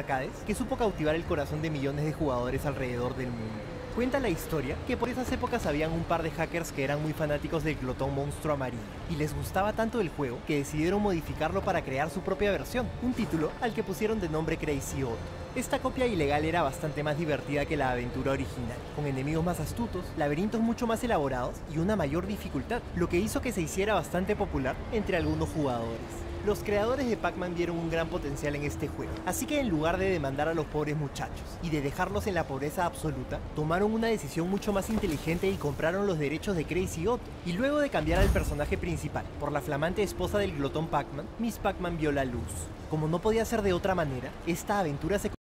arcades que supo cautivar el corazón de millones de jugadores alrededor del mundo. Cuenta la historia que por esas épocas habían un par de hackers que eran muy fanáticos del glotón monstruo amarillo y les gustaba tanto el juego que decidieron modificarlo para crear su propia versión, un título al que pusieron de nombre Crazy Otto. Esta copia ilegal era bastante más divertida que la aventura original, con enemigos más astutos, laberintos mucho más elaborados y una mayor dificultad, lo que hizo que se hiciera bastante popular entre algunos jugadores. Los creadores de Pac-Man vieron un gran potencial en este juego, así que en lugar de demandar a los pobres muchachos y de dejarlos en la pobreza absoluta, tomaron una decisión mucho más inteligente y compraron los derechos de Crazy Otto. Y luego de cambiar al personaje principal por la flamante esposa del glotón Pac-Man, Miss Pac-Man vio la luz. Como no podía ser de otra manera, esta aventura se